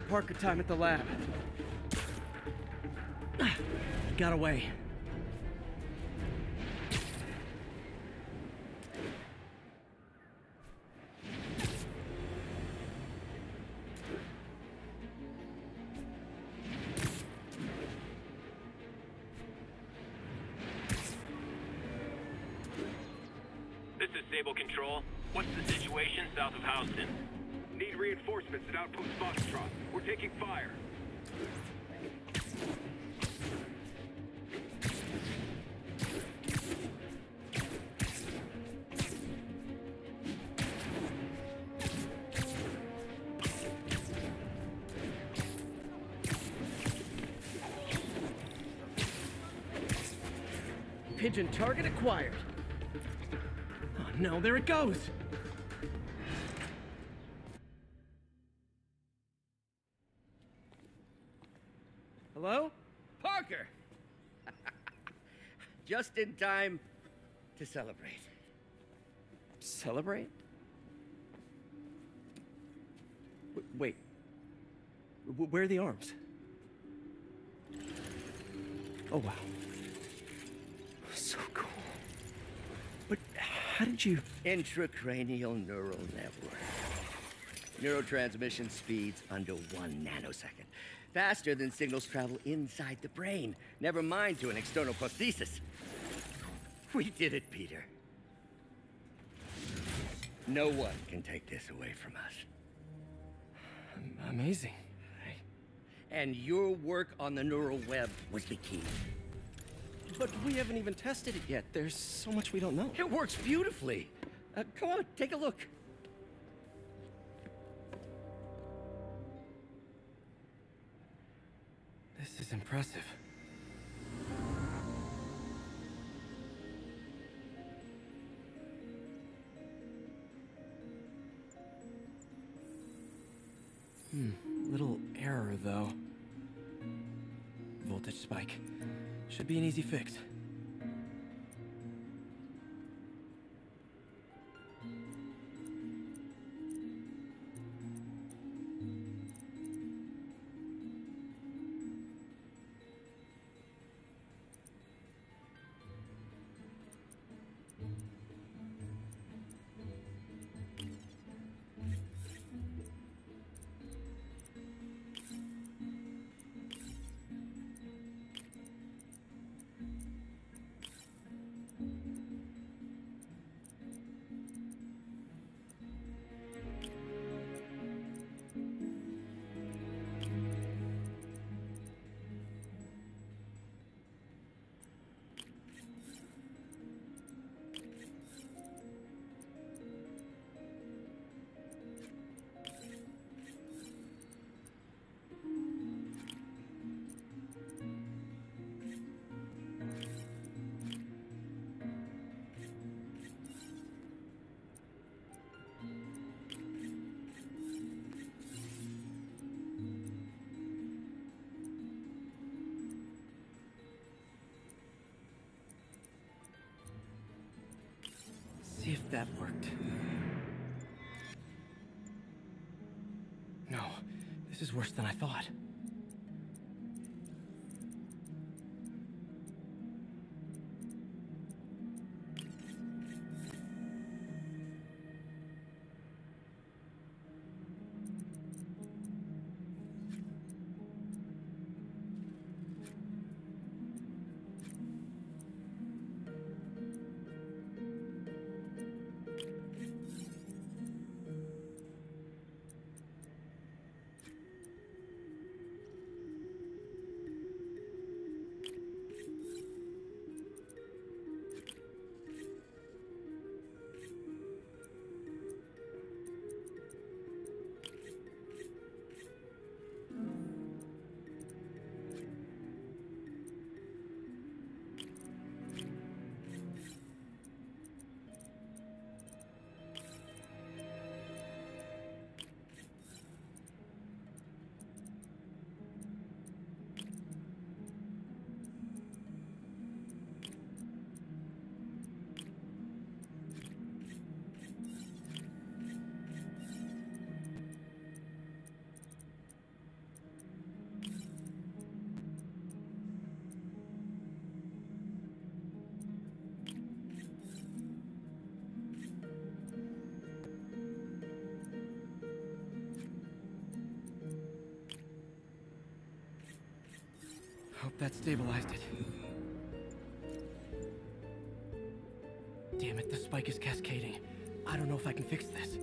Parker time at the lab. Got away. This is Sable Control. What's the situation south of Houston? Need reinforcements at Outpost Foxtrot. We're taking fire. Pigeon target acquired. Oh no, there it goes! Hello? Parker! Just in time to celebrate. Celebrate? Wait. Where are the arms? Oh, wow. So cool. But how did you... Intracranial neural network. Neurotransmission speeds under 1 nanosecond. Faster than signals travel inside the brain. Never mind to an external prosthesis. We did it, Peter. No one can take this away from us. Amazing. And your work on the neural web was the key. But we haven't even tested it yet. There's so much we don't know. It works beautifully. Come on, take a look. This is impressive. Little error, though. Voltage spike. Should be an easy fix. See if that worked. No, this is worse than I thought. Hope that stabilized it. Damn it, the spike is cascading. I don't know if I can fix this.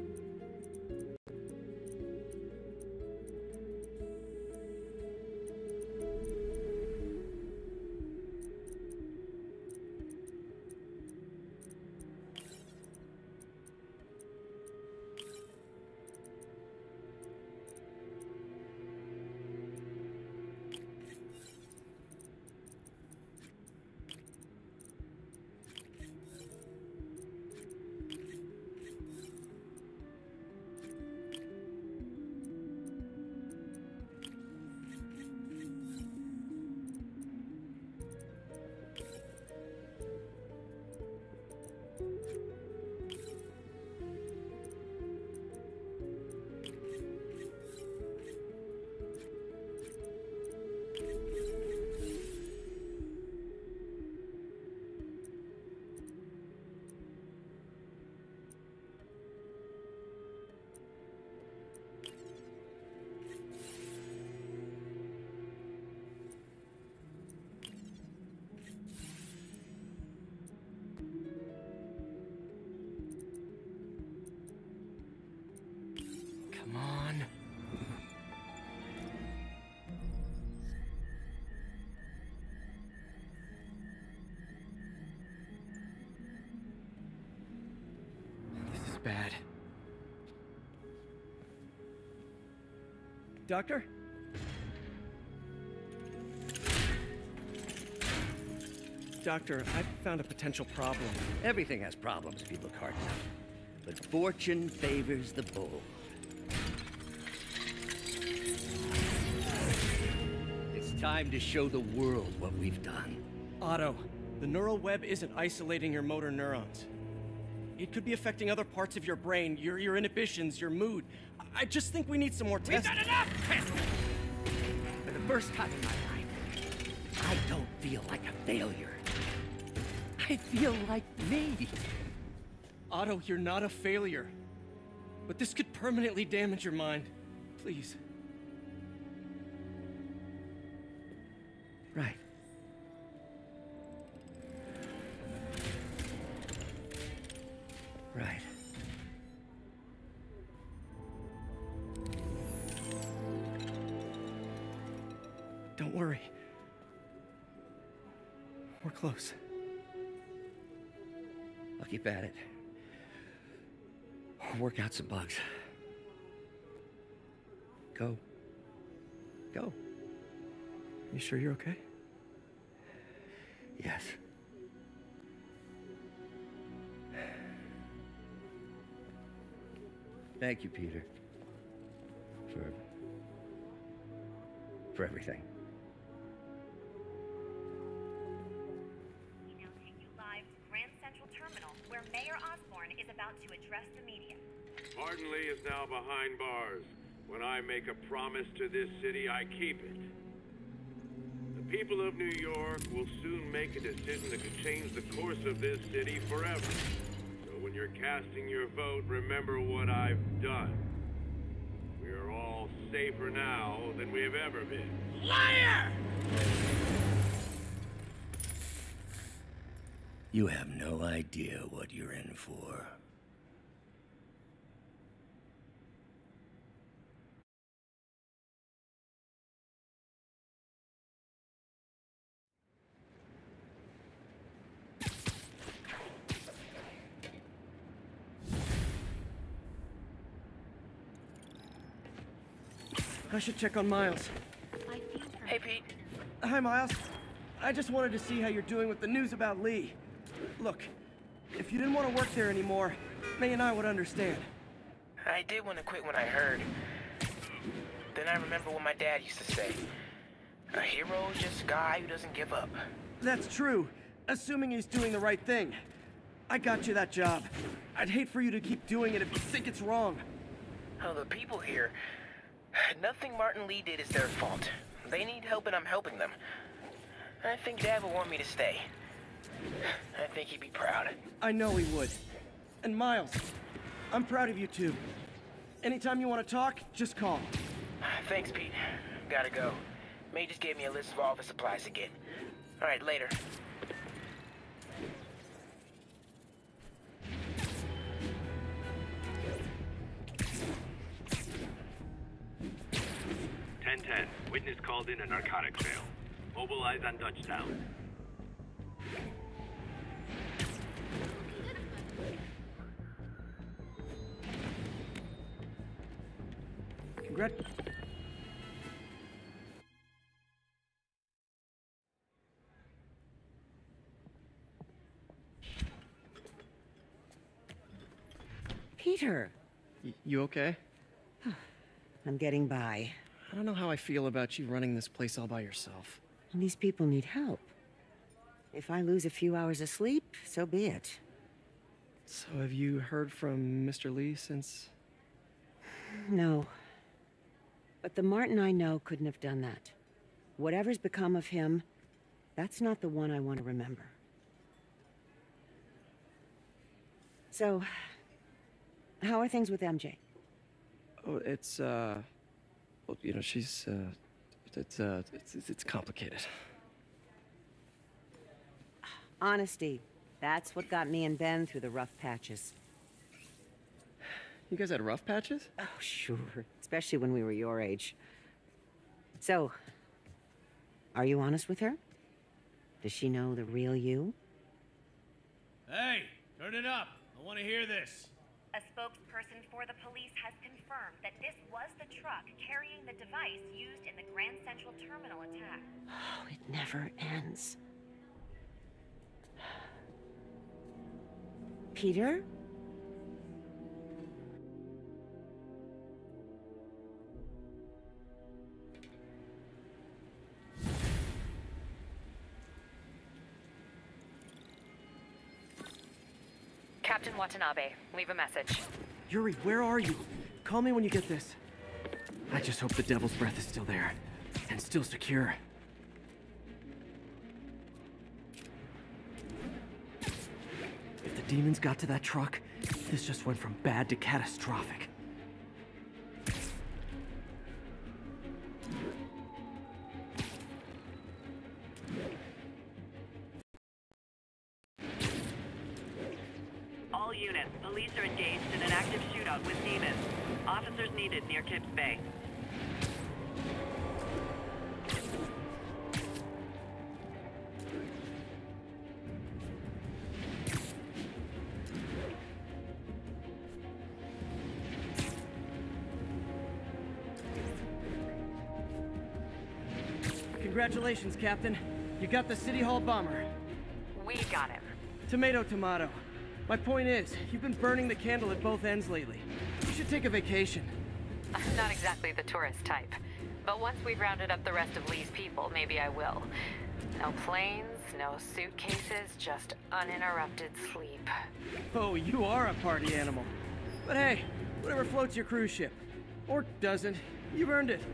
Come on. This is bad. Doctor? Doctor, I found a potential problem. Everything has problems if you look hard enough. But fortune favors the bold. It's time to show the world what we've done. Otto, the neural web isn't isolating your motor neurons. It could be affecting other parts of your brain, your inhibitions, your mood. I just think we need some more tests. We've done enough tests! For the first time in my life, I don't feel like a failure. I feel like me. Otto, you're not a failure. But this could permanently damage your mind. Please. Right. Right. Don't worry. We're close. I'll keep at it. Work out some bugs. Go. Go. You sure you're okay? Yes. Thank you, Peter. For everything. We now take you live to Grand Central Terminal, where Mayor Osborne is about to address the media. Martin Lee is now behind bars. When I make a promise to this city, I keep it. The people of New York will soon make a decision that could change the course of this city forever. So when you're casting your vote, remember what I've done. We are all safer now than we have ever been. Liar! You have no idea what you're in for. I should check on Miles. Hey, Pete. Hi, Miles. I just wanted to see how you're doing with the news about Lee. Look, if you didn't want to work there anymore, May and I would understand. I did want to quit when I heard. Then I remember what my dad used to say. A hero is just a guy who doesn't give up. That's true, assuming he's doing the right thing. I got you that job. I'd hate for you to keep doing it if you think it's wrong. Oh, the people here... Nothing Martin Lee did is their fault. They need help and I'm helping them. I think Dad will want me to stay. I think he'd be proud. I know he would. And Miles, I'm proud of you too. Anytime you want to talk, just call. Thanks, Pete. Gotta go. May just gave me a list of all the supplies again. All right, later. Witness called in a narcotic trail. Mobilize on Dutchtown. Peter, You okay? I'm getting by. I don't know how I feel about you running this place all by yourself. And these people need help. If I lose a few hours of sleep, so be it. So have you heard from Mr. Lee since... No. But the Martin I know couldn't have done that. Whatever's become of him, that's not the one I want to remember. So, how are things with MJ? Oh, it's, well, you know, she's, it's complicated. Honesty. That's what got me and Ben through the rough patches. You guys had rough patches? Oh, sure. Especially when we were your age. So, are you honest with her? Does she know the real you? Hey, turn it up. I want to hear this. A spokesperson for the police has confirmed that this was the truck carrying the device used in the Grand Central Terminal attack. Oh, it never ends. Peter? Captain Watanabe, leave a message. Yuri, where are you? Call me when you get this. I just hope the Devil's Breath is still there. And still secure. If the demons got to that truck, this just went from bad to catastrophic. All units, police are engaged in an active shootout with demons. Officers needed near Kips Bay. Congratulations, Captain. You got the City Hall bomber. We got him. Tomato, tomato. My point is, you've been burning the candle at both ends lately. You should take a vacation. I'm not exactly the tourist type. But once we've rounded up the rest of Lee's people, maybe I will. No planes, no suitcases, just uninterrupted sleep. Oh, you are a party animal. But hey, whatever floats your cruise ship. Or doesn't. You've earned it.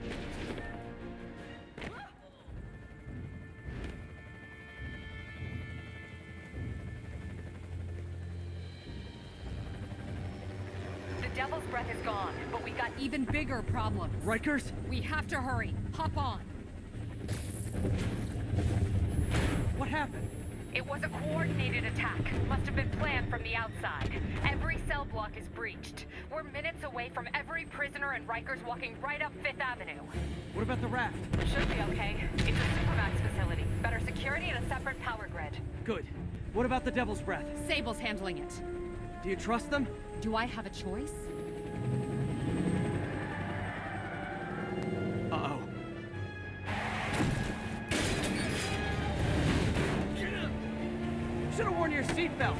Devil's Breath is gone, but we got even bigger problems. Rikers? We have to hurry. Hop on. What happened? It was a coordinated attack. Must have been planned from the outside. Every cell block is breached. We're minutes away from every prisoner and Rikers walking right up 5th Avenue. What about the raft? Should be okay. It's a Supermax facility. Better security and a separate power grid. Good. What about the Devil's Breath? Sable's handling it. Do you trust them? Do I have a choice? Uh-oh. Should have worn your seatbelt.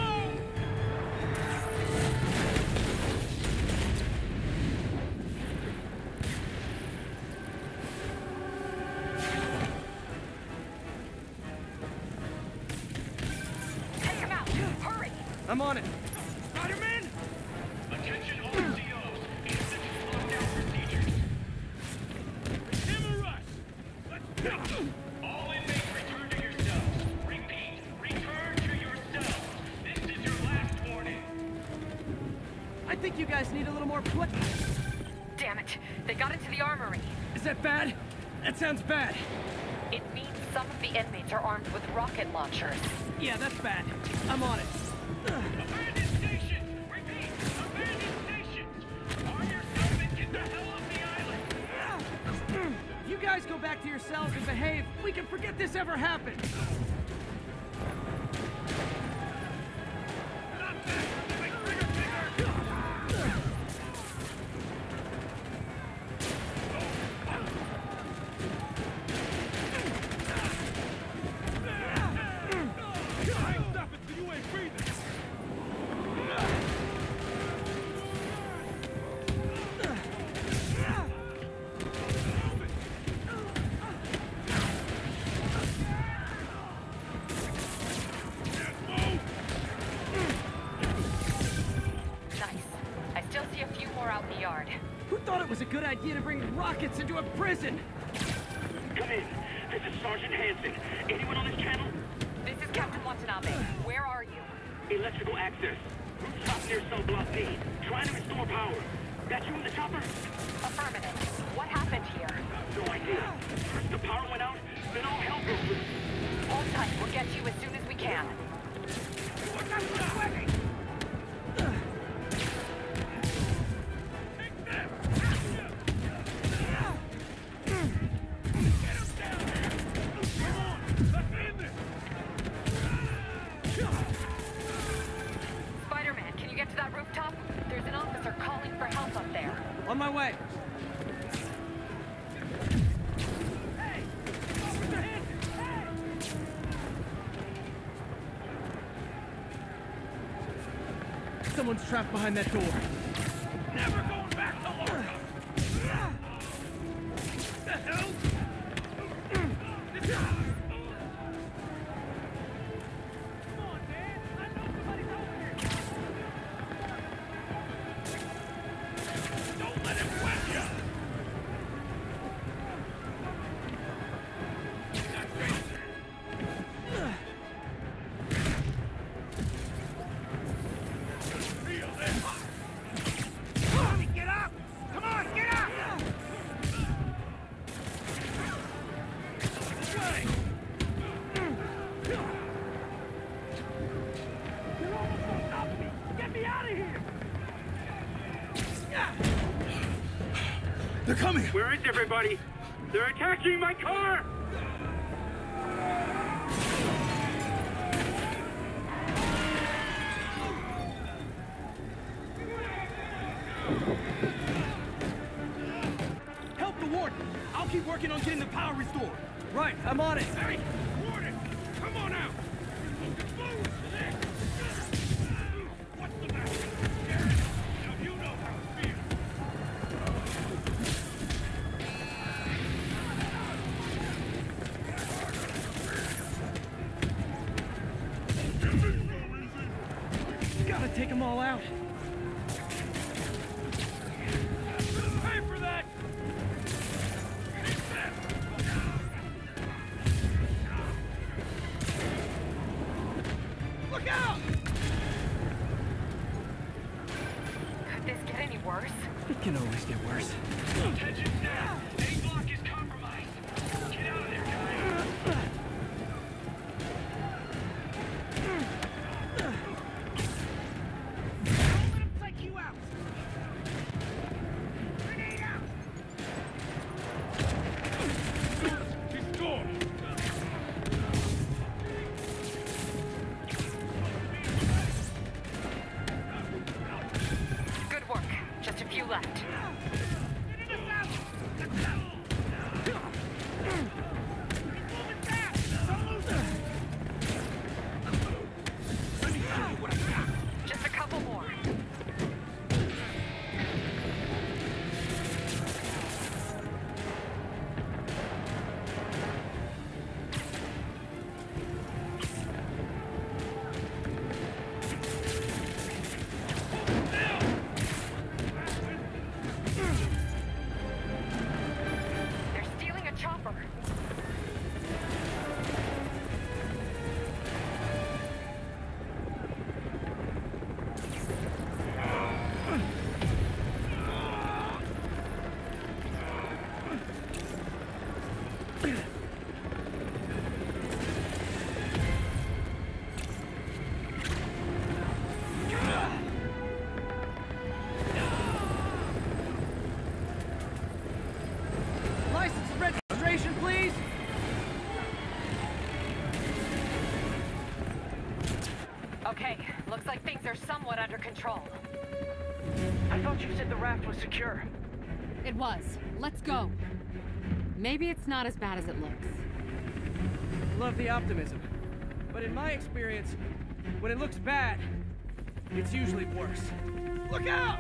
Take him out! Hurry! I'm on it. Spider-Man! Attention all COs. Instant lockdown procedures. Hammer rush! Let's go! All inmates return to your cells. Repeat, return to your cells. This is your last warning. I think you guys need a little more Damn it! They got into the armory. Is that bad? That sounds bad. It means some of the inmates are armed with rocket launchers. Yeah, that's bad. I'm on it. Abandoned stations! Repeat! Abandoned stations! Arm yourself and get the hell off the island! If you guys go back to your cells and behave, we can forget this ever happened. Who thought it was a good idea to bring rockets into a prison? Come in. This is Sergeant Hansen. Anyone on this channel? This is Captain Watanabe. Where are you? Electrical access. Rooftop near cell block D. Trying to restore power. That you in the chopper? Affirmative. What happened here? No idea. First the power went out, then all hell broke loose. Hold tight. We'll get you as soon as we can. Spider-Man, can you get to that rooftop? There's an officer calling for help up there. On my way. Someone's trapped behind that door. Never going back to Lorca! The hell? Come on, man! I know somebody's over here! Don't let him wet you! Feel this! Get up! Come on, get up! You're almost on top of me! Get me out of here! They're coming! Where is everybody? They're attacking my car! Help the warden. I'll keep working on getting the power restored. Right, I'm on it. Hey, Warden! Come on out! Looking forward to this! What's the matter? Now you know how it feels. Gotta take them all out. Pay for that! Look out! Could this get any worse? It can always get worse. Attention staff! A block is compromised! Get out of there, guys! License and registration, please! Okay, looks like things are somewhat under control. I thought you said the raft was secure. It was. Let's go. Maybe it's not as bad as it looks. Love the optimism. But in my experience, when it looks bad, it's usually worse. Look out!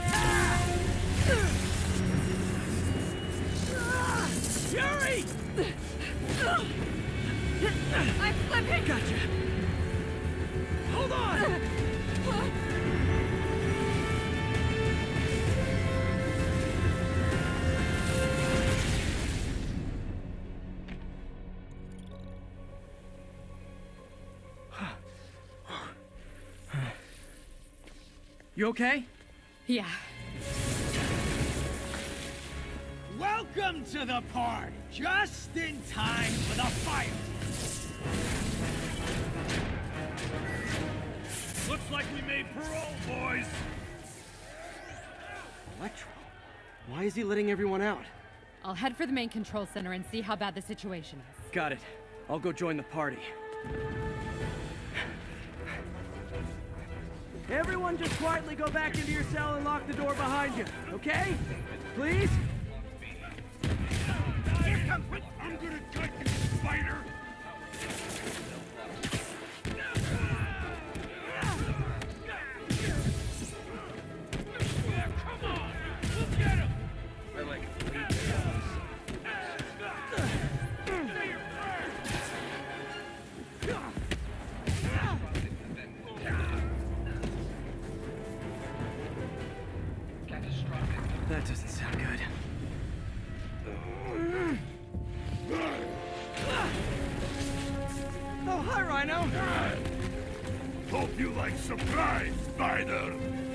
Yuri! I'm slipping! Gotcha. Hold on! You okay? Yeah. Welcome to the party! Just in time for the fire! Looks like we made parole, boys! Electro? Why is he letting everyone out? I'll head for the main control center and see how bad the situation is. Got it. I'll go join the party. Everyone just quietly go back into your cell and lock the door behind you, okay? Please? Here comes... I'm gonna gut you, spider! Come on! We'll get him! We're like That doesn't sound good. Oh, hi, Rhino! Hope you like surprise, spider!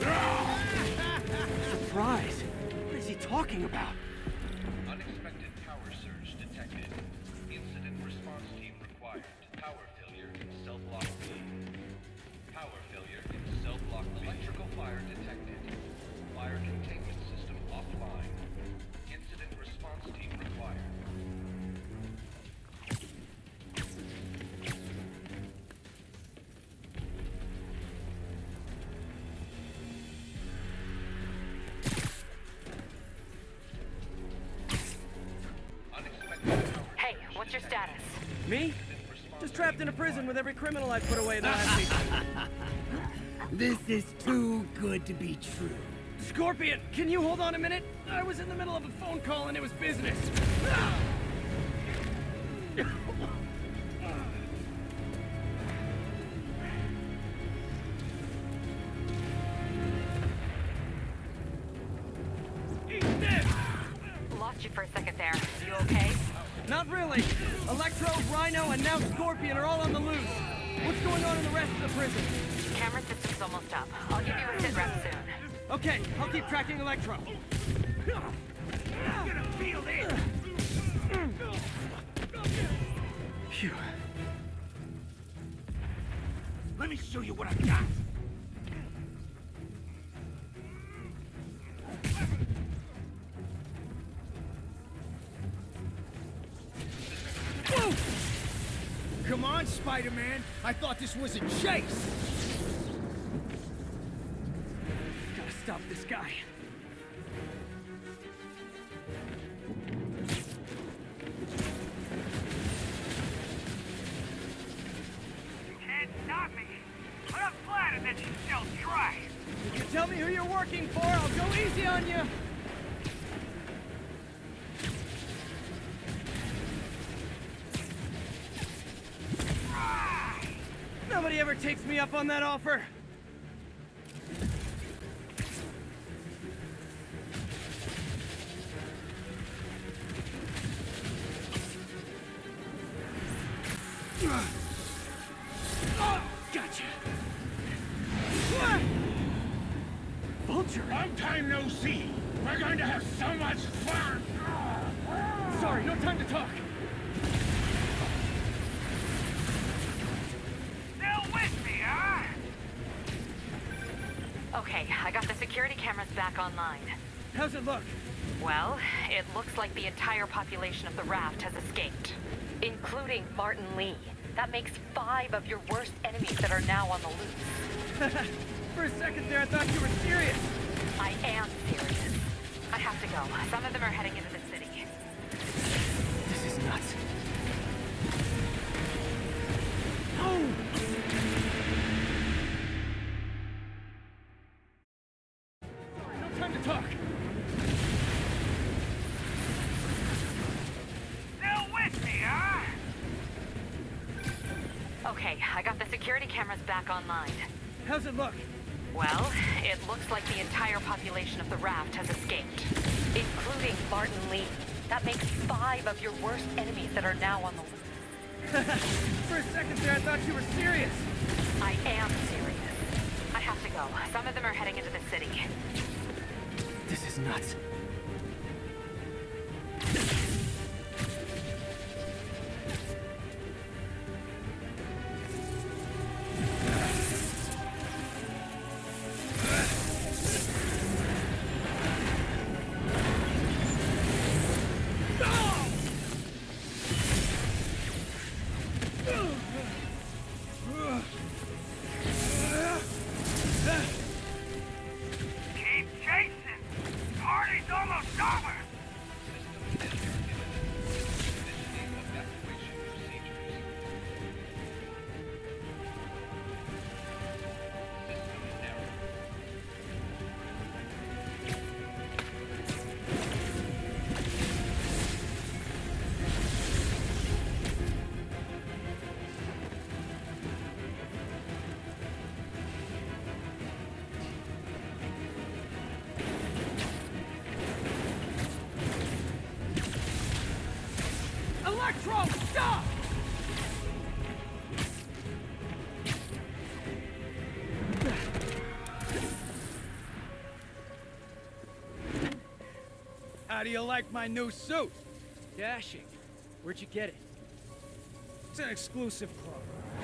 Surprise? What is he talking about? Unexpected power surge detected. Incident response team required. Power failure in cell block B. Power failure in cell block B. Electrical fire detected. Fire containment system offline. Incident response team required. Hey, what's your status? Me? Just trapped in a prison with every criminal I put away the last week. This is too good to be true. Scorpion, can you hold on a minute? I was in the middle of a phone call and it was business. Lost you for a second there. You okay? Not really. Electro, Rhino, and now Scorpion are all on the loose. What's going on in the rest of the prison? Camera system's almost up. I'll give you a sit rep soon. Okay, I'll keep tracking Electro. I'm gonna feel it! Phew. Let me show you what I got! Come on, Spider-Man! I thought this was a chase! Gotta stop this guy. You can't stop me! But I'm flattered that you still try! If you tell me who you're working for, I'll go easy on you. Nobody ever takes me up on that offer. Gotcha. Vulture. Long time no see! We're going to have so much fun! Sorry, no time to talk. security cameras back online. How's it look? Well, it looks like the entire population of the raft has escaped, including Martin Lee. That makes 5 of your worst enemies that are now on the loose. For a second there, I thought you were serious. I am serious. I have to go. Some of them are heading into the city. This is nuts. No! No time to talk. Still with me, huh? Okay, I got the security cameras back online. How's it look? Well, it looks like the entire population of the raft has escaped, including Martin Lee. That makes 5 of your worst enemies that are now on the loose. For a second there, I thought you were serious. I am serious. I have to go. Some of them are heading into the city. This is nuts. Keep chasing! Party's almost over! Conditioning evacuation procedures. System error. Electro, stop! How do you like my new suit? Dashing. Where'd you get it? It's an exclusive club.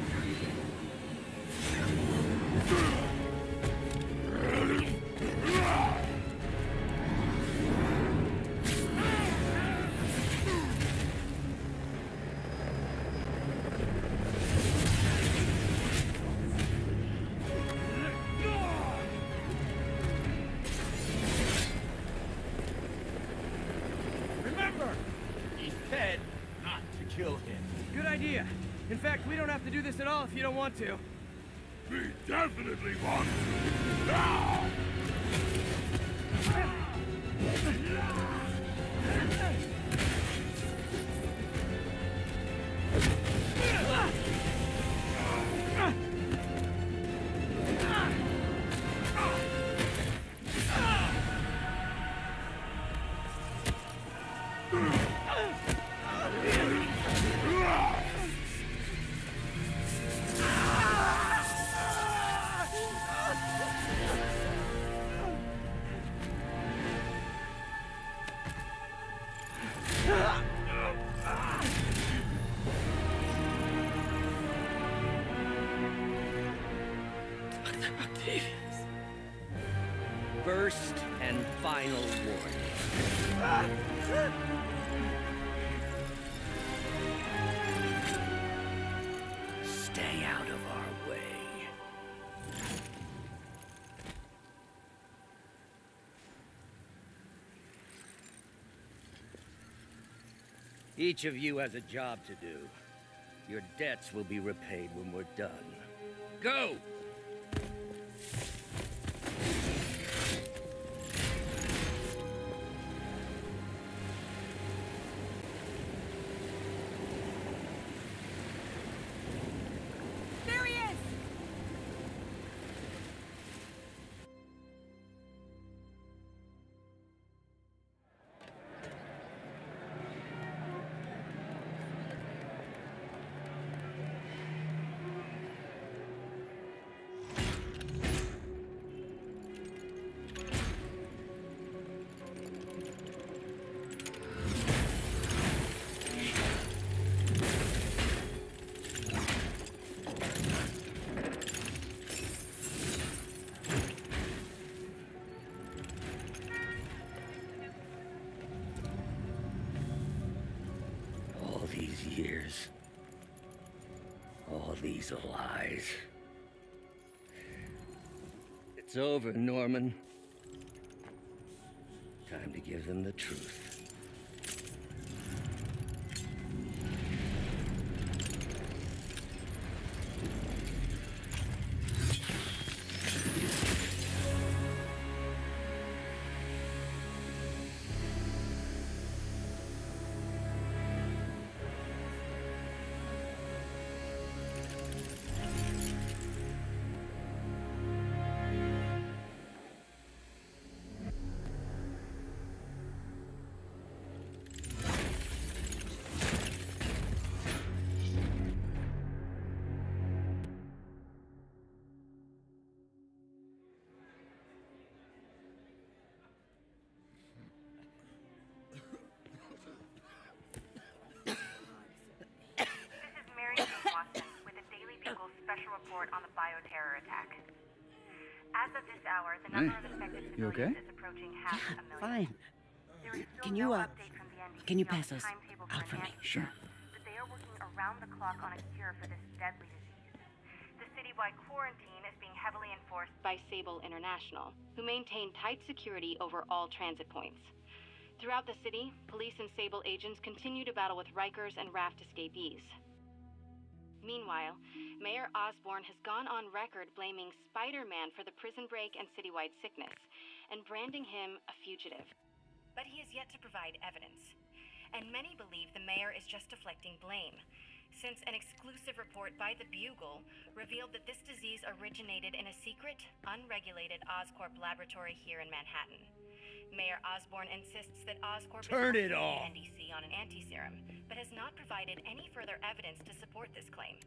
Remember, He said not to kill him. good idea. In fact, we don't have to do this at all if you don't want to. We definitely want First and final warning. Stay out of our way. Each of you has a job to do. Your debts will be repaid when we're done. Go! There he is! All these years. All these lies. It's over, Norman. Time to give them the truth. Special report on the bioterror attack. As of this hour, the number of infected civilians is approaching half a million. Fine. There is still Can you, no update from the NDC can you on pass the those timetable out for me? Sure. But they are working around the clock on a cure for this deadly disease. The citywide quarantine is being heavily enforced by Sable International, who maintain tight security over all transit points. Throughout the city, police and Sable agents continue to battle with Rikers and Raft escapees. Meanwhile, Mayor Osborn has gone on record blaming Spider-Man for the prison break and citywide sickness, and branding him a fugitive. But he has yet to provide evidence, and many believe the mayor is just deflecting blame, since an exclusive report by the Bugle revealed that this disease originated in a secret, unregulated Oscorp laboratory here in Manhattan. Mayor Osborn insists that Oscorp Turn is it off! the NDC on an anti-serum, but has not provided any further evidence to support this claim.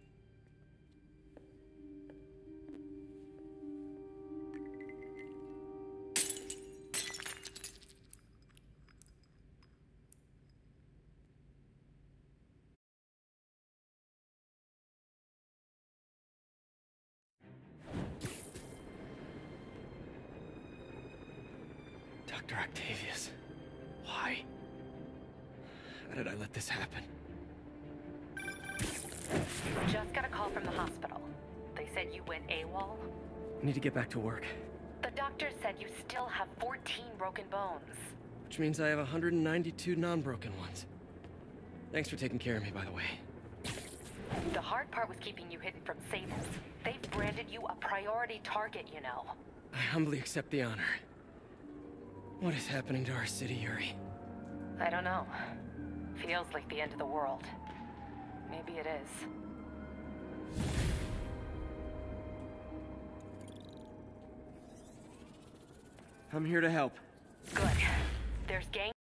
Dr. Octavius. Why? How did I let this happen? Just got a call from the hospital. They said you went AWOL. I need to get back to work. The doctor said you still have 14 broken bones. Which means I have 192 non-broken ones. Thanks for taking care of me, by the way. The hard part was keeping you hidden from Sables. They've branded you a priority target, you know. I humbly accept the honor. What is happening to our city, Yuri? I don't know. Feels like the end of the world. Maybe it is. I'm here to help. Good. There's gang